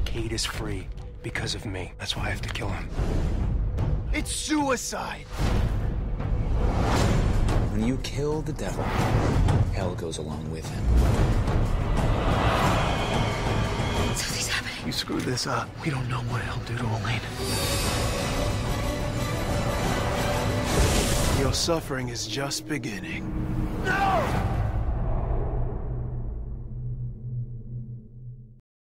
Kate is free because of me. That's why I have to kill him. It's suicide! When you kill the devil, hell goes along with him. Something's happening. You screw this up, we don't know what he'll do to Elaine. Your suffering is just beginning. No!